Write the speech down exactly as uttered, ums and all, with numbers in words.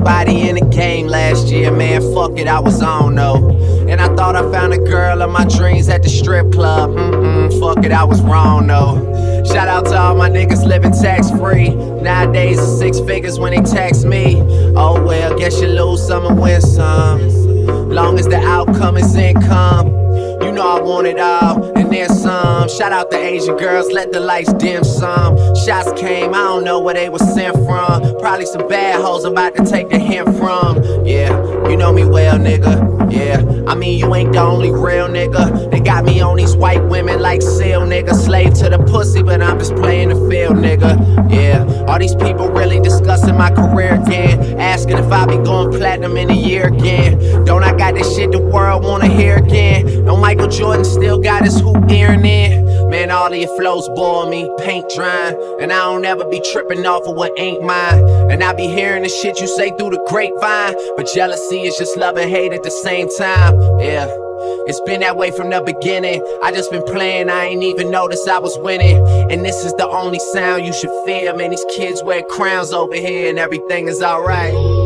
everybody in the game last year, man, fuck it, I was on though. And I thought I found a girl of my dreams at the strip club. Mm-mm, fuck it, I was wrong though. Shout out to all my niggas living tax-free. Nowadays it's six figures when they tax me. Oh well, guess you lose some and win some. Long as the outcome is income. You know I want it all, and then some. Shout out to Asian girls, let the lights dim some. Shots came, I don't know where they were sent from. Probably some bad hoes I'm about to take the hint from. Yeah, you know me well, nigga. Yeah, I mean you ain't the only real nigga. They got me on these white women like Seal, nigga. Slave to the pussy, but I'm just playing the field, nigga. Yeah, all these people really discussing my career again, asking if I be going platinum in a year again. Don't I got this shit the world wanna hear again? No Michael Jordan still got his hoop earring in. Man, all of your flows bore me, paint drying. And I don't ever be tripping off of what ain't mine. And I be hearing the shit you say through the grapevine, but jealousy is just love and hate at the same time. Yeah, it's been that way from the beginning. I just been playing, I ain't even noticed I was winning. And this is the only sound you should fear. Man, these kids wear crowns over here and everything is alright.